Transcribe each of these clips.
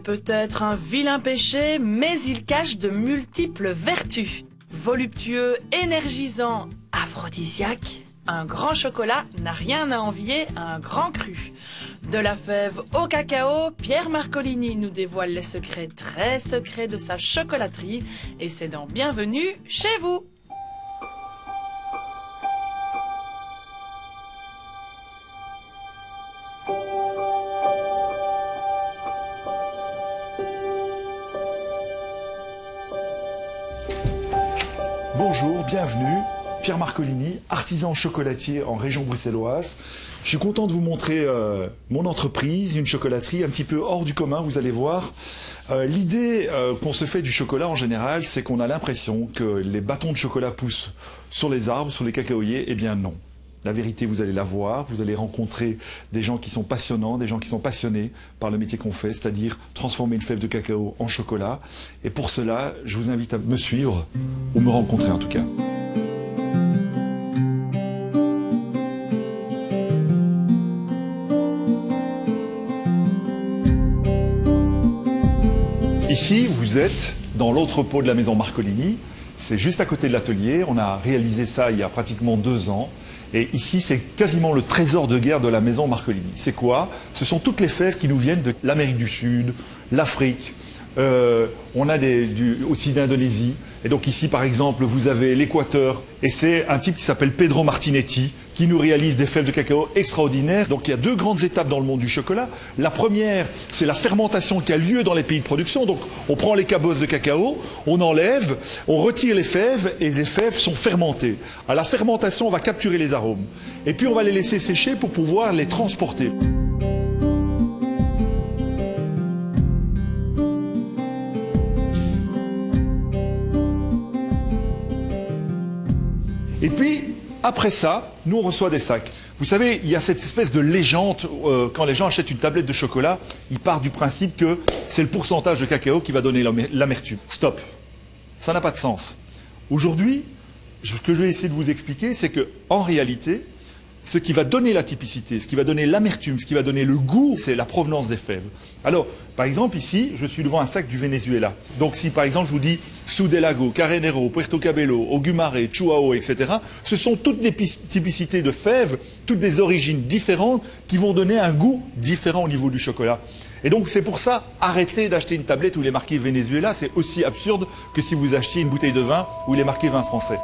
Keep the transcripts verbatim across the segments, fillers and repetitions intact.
peut être un vilain péché, mais il cache de multiples vertus. Voluptueux, énergisant, aphrodisiaque, un grand chocolat n'a rien à envier à un grand cru. De la fève au cacao, Pierre Marcolini nous dévoile les secrets très secrets de sa chocolaterie et c'est dans Bienvenue chez vous. Bonjour, bienvenue. Pierre Marcolini, artisan chocolatier en région bruxelloise. Je suis content de vous montrer euh, mon entreprise, une chocolaterie un petit peu hors du commun, vous allez voir. Euh, L'idée euh, qu'on se fait du chocolat en général, c'est qu'on a l'impression que les bâtons de chocolat poussent sur les arbres, sur les cacaoyers. Eh bien non. La vérité, vous allez la voir, vous allez rencontrer des gens qui sont passionnants, des gens qui sont passionnés par le métier qu'on fait, c'est-à-dire transformer une fève de cacao en chocolat. Et pour cela, je vous invite à me suivre, ou me rencontrer en tout cas. Ici, vous êtes dans l'entrepôt de la maison Marcolini. C'est juste à côté de l'atelier. On a réalisé ça il y a pratiquement deux ans. Et ici, c'est quasiment le trésor de guerre de la maison Marcolini. C'est quoi? Ce sont toutes les fèves qui nous viennent de l'Amérique du Sud, l'Afrique. Euh, on a des, du, aussi d'Indonésie. Et donc ici, par exemple, vous avez l'Équateur. Et c'est un type qui s'appelle Pedro Martinetti qui nous réalise des fèves de cacao extraordinaires. Donc il y a deux grandes étapes dans le monde du chocolat. La première, c'est la fermentation qui a lieu dans les pays de production. Donc on prend les cabosses de cacao, on enlève, on retire les fèves et les fèves sont fermentées. À la fermentation, on va capturer les arômes. Et puis on va les laisser sécher pour pouvoir les transporter. Et puis, après ça, nous on reçoit des sacs. Vous savez, il y a cette espèce de légende, euh, quand les gens achètent une tablette de chocolat, ils partent du principe que c'est le pourcentage de cacao qui va donner l'amertume. Stop. Ça n'a pas de sens. Aujourd'hui, ce que je vais essayer de vous expliquer, c'est que en réalité, ce qui va donner la typicité, ce qui va donner l'amertume, ce qui va donner le goût, c'est la provenance des fèves. Alors, par exemple, ici, je suis devant un sac du Venezuela. Donc, si par exemple, je vous dis Sud del Lago, Carrenero, Puerto Cabello, Ogumare, Chuao, et cetera, ce sont toutes des typicités de fèves, toutes des origines différentes qui vont donner un goût différent au niveau du chocolat. Et donc, c'est pour ça, arrêtez d'acheter une tablette où il est marqué Venezuela. C'est aussi absurde que si vous achetiez une bouteille de vin où il est marqué vin français.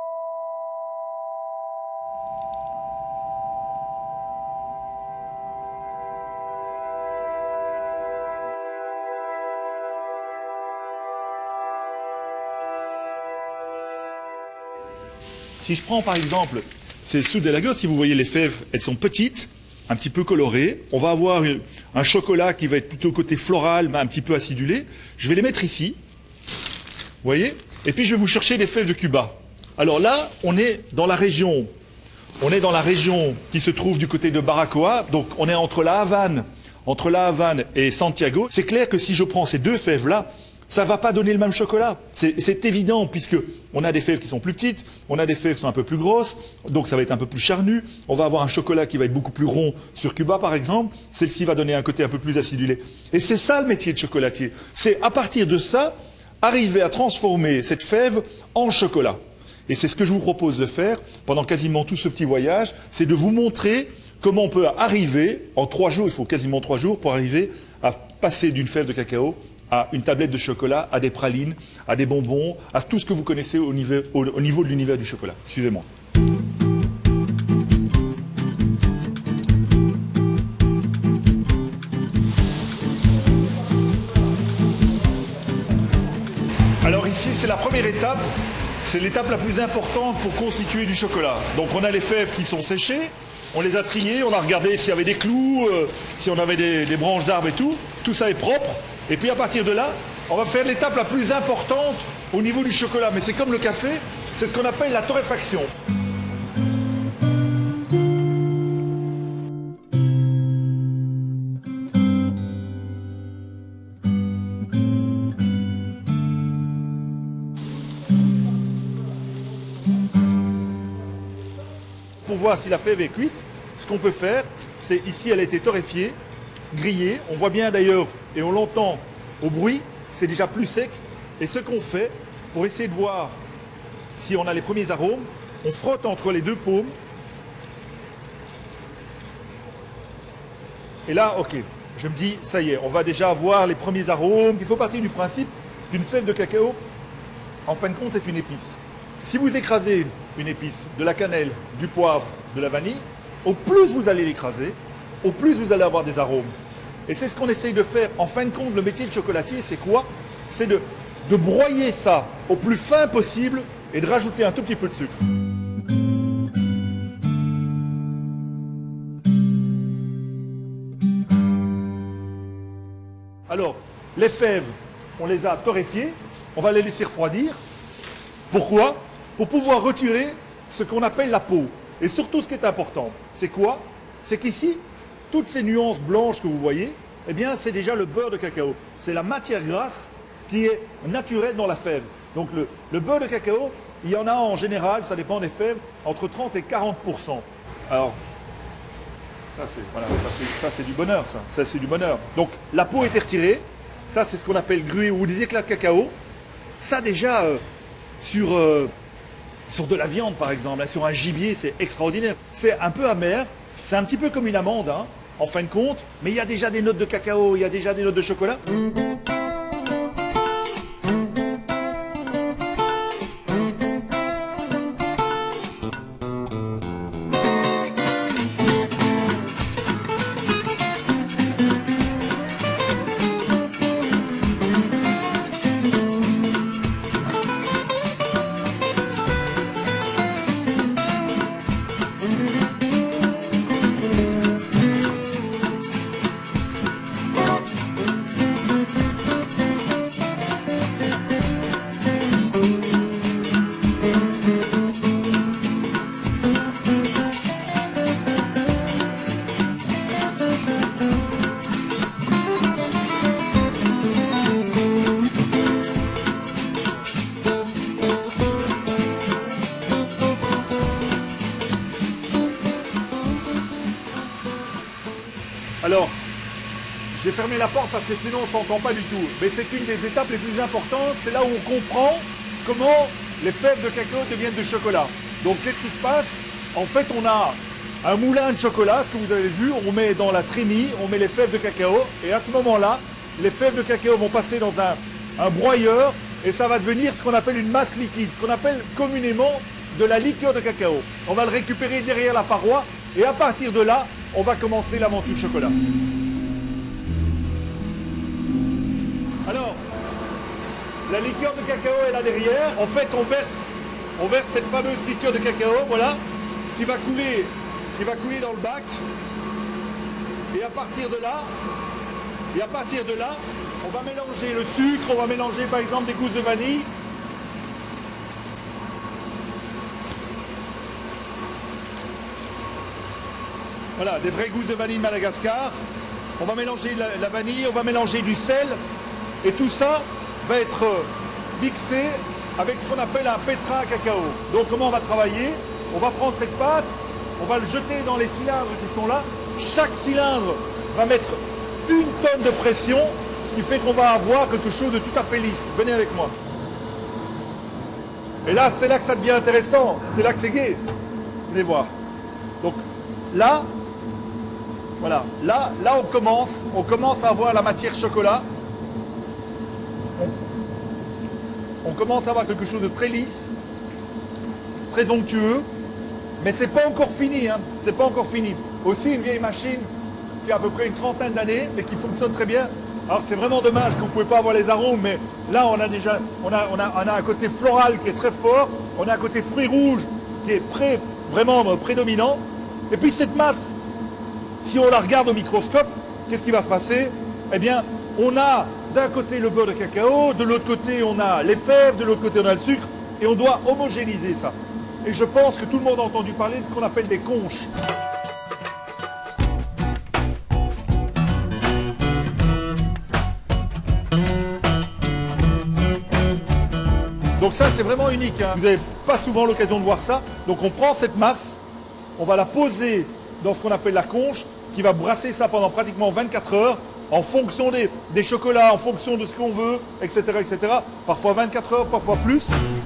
Si je prends par exemple ces Sud del Lago, si vous voyez les fèves, elles sont petites, un petit peu colorées. On va avoir un chocolat qui va être plutôt côté floral, mais un petit peu acidulé. Je vais les mettre ici, vous voyez. Et puis je vais vous chercher les fèves de Cuba. Alors là, on est dans la région, on est dans la région qui se trouve du côté de Baracoa. Donc on est entre la Havane, entre la Havane et Santiago. C'est clair que si je prends ces deux fèves-là, ça ne va pas donner le même chocolat. C'est évident, puisque on a des fèves qui sont plus petites, on a des fèves qui sont un peu plus grosses, donc ça va être un peu plus charnu. On va avoir un chocolat qui va être beaucoup plus rond sur Cuba, par exemple. Celle-ci va donner un côté un peu plus acidulé. Et c'est ça le métier de chocolatier. C'est à partir de ça, arriver à transformer cette fève en chocolat. Et c'est ce que je vous propose de faire pendant quasiment tout ce petit voyage, c'est de vous montrer comment on peut arriver, en trois jours, il faut quasiment trois jours pour arriver à passer d'une fève de cacao à une tablette de chocolat, à des pralines, à des bonbons, à tout ce que vous connaissez au niveau, au, au niveau de l'univers du chocolat. Suivez-moi. Alors ici, c'est la première étape. C'est l'étape la plus importante pour constituer du chocolat. Donc on a les fèves qui sont séchées, on les a triées, on a regardé s'il y avait des clous, euh, si on avait des, des branches d'arbres et tout. Tout ça est propre. Et puis à partir de là, on va faire l'étape la plus importante au niveau du chocolat. Mais c'est comme le café, c'est ce qu'on appelle la torréfaction. Pour voir si la fève est cuite, ce qu'on peut faire, c'est ici elle a été torréfiée, grillée. On voit bien d'ailleurs, et on l'entend au bruit, c'est déjà plus sec. Et ce qu'on fait, pour essayer de voir si on a les premiers arômes, on frotte entre les deux paumes. Et là, ok, je me dis, ça y est, on va déjà avoir les premiers arômes. Il faut partir du principe qu'une fève de cacao, en fin de compte, c'est une épice. Si vous écrasez une épice, de la cannelle, du poivre, de la vanille, au plus vous allez l'écraser, au plus vous allez avoir des arômes. Et c'est ce qu'on essaye de faire. En fin de compte, le métier de chocolatier, c'est quoi? C'est de, de broyer ça au plus fin possible et de rajouter un tout petit peu de sucre. Alors, les fèves, on les a torréfiées, on va les laisser refroidir. Pourquoi? Pour pouvoir retirer ce qu'on appelle la peau. Et surtout, ce qui est important, c'est quoi? C'est qu'ici, toutes ces nuances blanches que vous voyez, eh bien, c'est déjà le beurre de cacao. C'est la matière grasse qui est naturelle dans la fève. Donc, le, le beurre de cacao, il y en a en général, ça dépend des fèves, entre trente et quarante pour cent. Alors, ça c'est voilà, ça, c'est du bonheur, ça. Ça, c'est du bonheur. Donc, la peau était retirée. Ça, c'est ce qu'on appelle grué ou des éclats de cacao. Ça, déjà, euh, sur, euh, sur de la viande, par exemple, hein, sur un gibier, c'est extraordinaire. C'est un peu amer. C'est un petit peu comme une amande, hein, en fin de compte. Mais il y a déjà des notes de cacao, il y a déjà des notes de chocolat. Alors, j'ai fermé la porte parce que sinon on ne s'entend pas du tout. Mais c'est une des étapes les plus importantes. C'est là où on comprend comment les fèves de cacao deviennent du chocolat. Donc qu'est-ce qui se passe? En fait, on a un moulin de chocolat, ce que vous avez vu. On met dans la trémie, on met les fèves de cacao. Et à ce moment-là, les fèves de cacao vont passer dans un, un broyeur. Et ça va devenir ce qu'on appelle une masse liquide. Ce qu'on appelle communément de la liqueur de cacao. On va le récupérer derrière la paroi. Et à partir de là, on va commencer l'aventure chocolat. Alors, la liqueur de cacao est là derrière. En fait, on verse, on verse cette fameuse liqueur de cacao, voilà, qui va couler, qui va couler dans le bac. Et à partir de là, et à partir de là, on va mélanger le sucre, on va mélanger par exemple des gousses de vanille. Voilà, des vraies gousses de vanille de Madagascar. On va mélanger la, la vanille, on va mélanger du sel. Et tout ça va être mixé avec ce qu'on appelle un pétrin à cacao. Donc comment on va travailler? On va prendre cette pâte, on va le jeter dans les cylindres qui sont là. Chaque cylindre va mettre une tonne de pression, ce qui fait qu'on va avoir quelque chose de tout à fait lisse. Venez avec moi. Et là, c'est là que ça devient intéressant. C'est là que c'est gai. Venez voir. Donc là, voilà, là, là on commence, on commence à avoir la matière chocolat. On, on commence à avoir quelque chose de très lisse, très onctueux, mais c'est pas encore fini, hein, c'est pas encore fini. Aussi une vieille machine qui a à peu près une trentaine d'années, mais qui fonctionne très bien. Alors c'est vraiment dommage que vous ne pouvez pas avoir les arômes, mais là on a déjà, on a, on a, on a un côté floral qui est très fort, on a un côté fruit rouge qui est pré, vraiment prédominant, et puis cette masse, si on la regarde au microscope, qu'est-ce qui va se passer? Eh bien, on a d'un côté le beurre de cacao, de l'autre côté on a les fèves, de l'autre côté on a le sucre, et on doit homogénéiser ça. Et je pense que tout le monde a entendu parler de ce qu'on appelle des conches. Donc ça c'est vraiment unique, hein. Vous n'avez pas souvent l'occasion de voir ça. Donc on prend cette masse, on va la poser dans ce qu'on appelle la conche, qui va brasser ça pendant pratiquement vingt-quatre heures, en fonction des, des chocolats, en fonction de ce qu'on veut, et cetera, et cetera. Parfois vingt-quatre heures, parfois plus.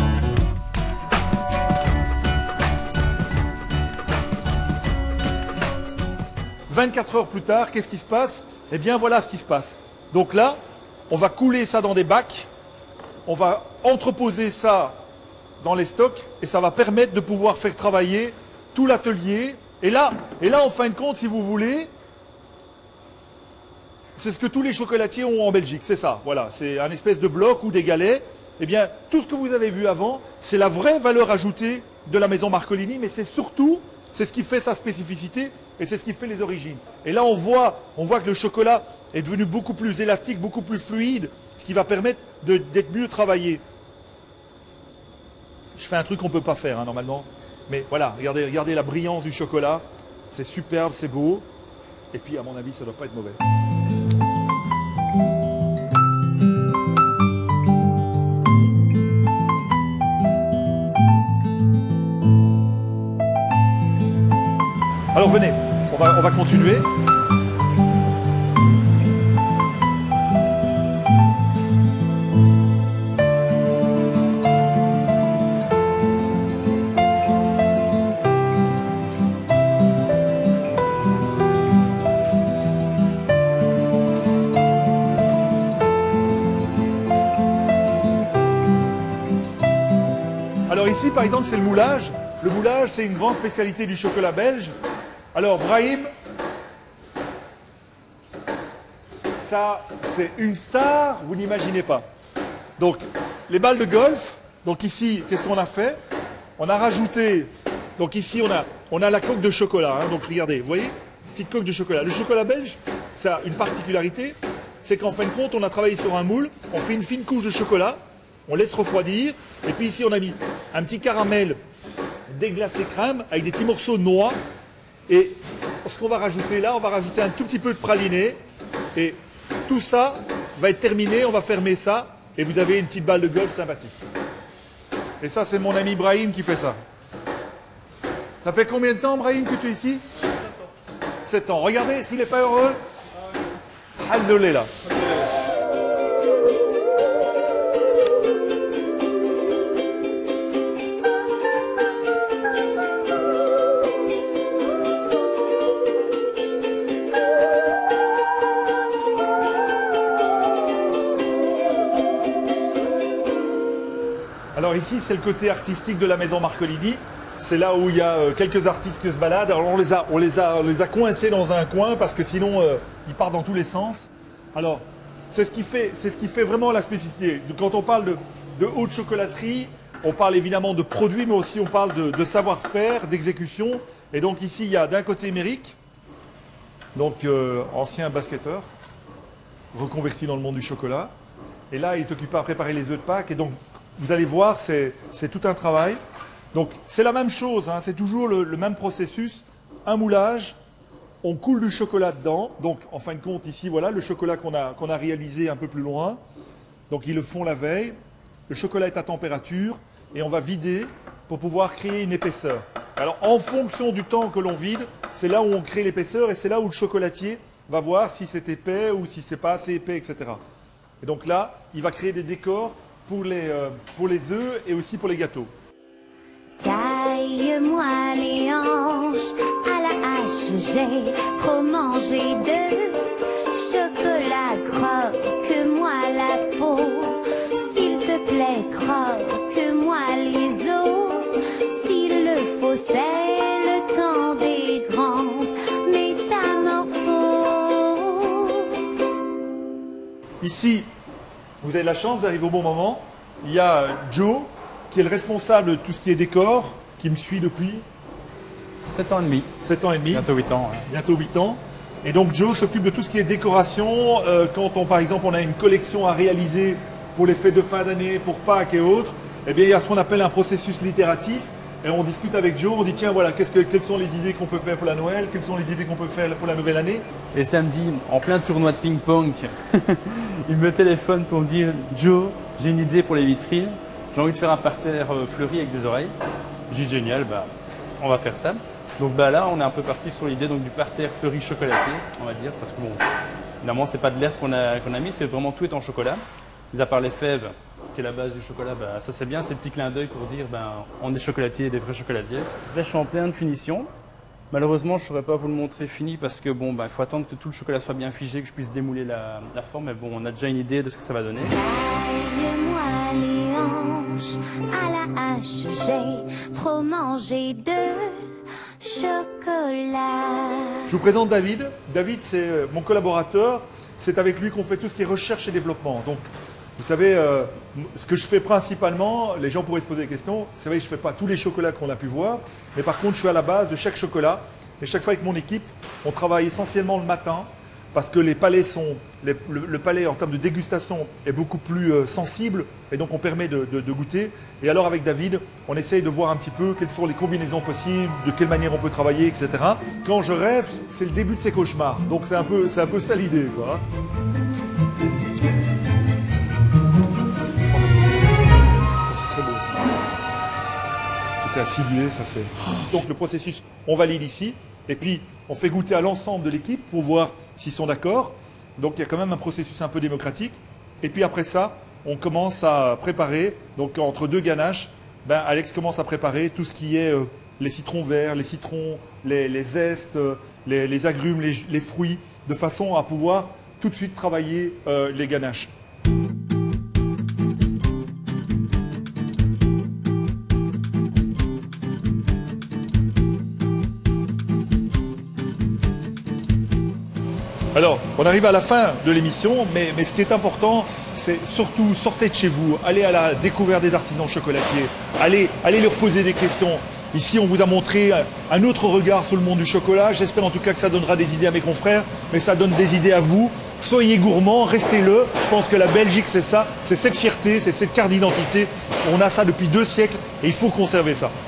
vingt-quatre heures plus tard, qu'est-ce qui se passe? Eh bien, voilà ce qui se passe. Donc là, on va couler ça dans des bacs, on va entreposer ça dans les stocks et ça va permettre de pouvoir faire travailler tout l'atelier. Et là, et là, en fin de compte, si vous voulez, c'est ce que tous les chocolatiers ont en Belgique, c'est ça. Voilà, c'est un espèce de bloc ou des galets. Eh bien, tout ce que vous avez vu avant, c'est la vraie valeur ajoutée de la maison Marcolini, mais c'est surtout, c'est ce qui fait sa spécificité et c'est ce qui fait les origines. Et là, on voit, on voit que le chocolat est devenu beaucoup plus élastique, beaucoup plus fluide, ce qui va permettre d'être mieux travaillé. Je fais un truc qu'on ne peut pas faire hein, normalement, mais voilà, regardez, regardez la brillance du chocolat, c'est superbe, c'est beau, et puis à mon avis, ça ne doit pas être mauvais. Alors venez, on va, on va continuer. Alors ici, par exemple, c'est le moulage. Le moulage, c'est une grande spécialité du chocolat belge. Alors, Brahim, ça, c'est une star, vous n'imaginez pas. Donc, les balles de golf, donc ici, qu'est-ce qu'on a fait? On a rajouté, donc ici, on a, on a la coque de chocolat. Hein, donc, regardez, vous voyez? Petite coque de chocolat. Le chocolat belge, ça a une particularité, c'est qu'en fin de compte, on a travaillé sur un moule, on fait une fine couche de chocolat, on laisse refroidir, et puis ici, on a mis un petit caramel déglacé crème avec des petits morceaux de noix. Et ce qu'on va rajouter là, on va rajouter un tout petit peu de praliné. Et tout ça va être terminé, on va fermer ça. Et vous avez une petite balle de golf sympathique. Et ça, c'est mon ami Brahim qui fait ça. Ça fait combien de temps, Brahim, que tu es ici? sept ans. sept ans. Regardez, s'il n'est pas heureux, Alhamdoulilah. Alors ici, c'est le côté artistique de la maison Marcolini. C'est là où il y a euh, quelques artistes qui se baladent. Alors on les a, on les a, on les a coincés dans un coin parce que sinon, euh, ils partent dans tous les sens. Alors, c'est ce qui fait, c'est ce qui fait vraiment la spécificité. Quand on parle de, de haute chocolaterie, on parle évidemment de produits, mais aussi on parle de, de savoir-faire, d'exécution. Et donc ici, il y a d'un côté Méric, donc euh, ancien basketteur, reconverti dans le monde du chocolat. Et là, il est occupé à préparer les œufs de Pâques. Et donc, vous allez voir, c'est tout un travail. Donc, c'est la même chose, hein, c'est toujours le, le même processus. Un moulage, on coule du chocolat dedans. Donc, en fin de compte, ici, voilà, le chocolat qu'on a, qu'on a réalisé un peu plus loin. Donc, ils le font la veille. Le chocolat est à température et on va vider pour pouvoir créer une épaisseur. Alors, en fonction du temps que l'on vide, c'est là où on crée l'épaisseur et c'est là où le chocolatier va voir si c'est épais ou si c'est pas assez épais, et cetera. Et donc là, il va créer des décors pour les, euh, pour les œufs et aussi pour les gâteaux. Taille-moi les hanches à la hache, j'ai trop mangé de chocolat, croque-moi la peau, s'il te plaît, croque-moi les os, s'il le faut, c'est le temps des grandes métamorphoses. Ici, vous avez la chance d'arriver au bon moment. Il y a Joe, qui est le responsable de tout ce qui est décor, qui me suit depuis sept ans et demi. sept ans et demi. Bientôt huit ans. Ouais. Bientôt huit ans. Et donc Joe s'occupe de tout ce qui est décoration. Euh, quand on, par exemple, on a une collection à réaliser pour les fêtes de fin d'année, pour Pâques et autres, eh bien, il y a ce qu'on appelle un processus littératif. Et on discute avec Joe, on dit tiens, voilà, qu'est-ce que, quelles sont les idées qu'on peut faire pour la Noël, quelles sont les idées qu'on peut faire pour la nouvelle année. Et samedi, en plein tournoi de ping-pong, il me téléphone pour me dire Joe, j'ai une idée pour les vitrines, j'ai envie de faire un parterre fleuri avec des oreilles. J'ai dit génial, bah, on va faire ça. Donc bah, là, on est un peu parti sur l'idée du parterre fleuri chocolaté, on va dire, parce que bon, Évidemment, c'est pas de l'herbe qu'on a, qu'on a mis, c'est vraiment tout est en chocolat. Mis à part les fèves, qui est la base du chocolat, bah, ça c'est bien, c'est le petit clin d'œil pour dire ben, on est chocolatier, des vrais chocolatiers. Là, je suis en pleine finition. Malheureusement, je ne saurais pas vous le montrer fini parce que bon, ben, il faut attendre que tout le chocolat soit bien figé, que je puisse démouler la, la forme. Mais bon, on a déjà une idée de ce que ça va donner. Taille-moi les hanches à la hache, j'ai trop mangé de chocolat. Je vous présente David. David, c'est mon collaborateur. C'est avec lui qu'on fait tout ce qui est recherche et développement. Donc, vous savez, euh, ce que je fais principalement, les gens pourraient se poser des questions. C'est vrai que je ne fais pas tous les chocolats qu'on a pu voir, mais par contre, je suis à la base de chaque chocolat. Et chaque fois avec mon équipe, on travaille essentiellement le matin parce que les palais sont, les, le, le palais en termes de dégustation est beaucoup plus euh, sensible et donc on permet de, de, de goûter. Et alors avec David, on essaye de voir un petit peu quelles sont les combinaisons possibles, de quelle manière on peut travailler, et cetera. Quand je rêve, c'est le début de ces cauchemars. Donc c'est un peu, c'est un peu ça l'idée, quoi. Acidulé, ça c'est. Donc le processus, on valide ici, et puis on fait goûter à l'ensemble de l'équipe pour voir s'ils sont d'accord. Donc il y a quand même un processus un peu démocratique. Et puis après ça, on commence à préparer. Donc entre deux ganaches, ben, Alex commence à préparer tout ce qui est euh, les citrons verts, les citrons, les, les zestes, euh, les, les agrumes, les, les fruits, de façon à pouvoir tout de suite travailler euh, les ganaches. Alors, on arrive à la fin de l'émission, mais, mais ce qui est important, c'est surtout sortez de chez vous, allez à la découverte des artisans chocolatiers, allez, allez leur poser des questions. Ici, on vous a montré un autre regard sur le monde du chocolat. J'espère en tout cas que ça donnera des idées à mes confrères, mais ça donne des idées à vous. Soyez gourmands, restez-le. Je pense que la Belgique, c'est ça, c'est cette fierté, c'est cette carte d'identité. On a ça depuis deux siècles et il faut conserver ça.